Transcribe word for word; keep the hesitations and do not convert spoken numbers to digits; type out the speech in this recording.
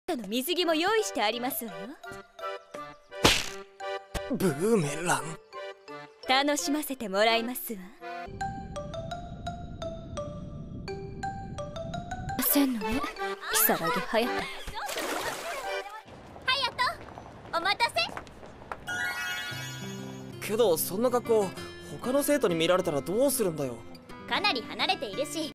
の水着も用意してありますわよ。 ブーメラン楽しませてもらいますわ。せんのね、如月隼人。隼人、お待たせ。 けどそんな格好他の生徒に見られたらどうするんだよ。 かなり離れているし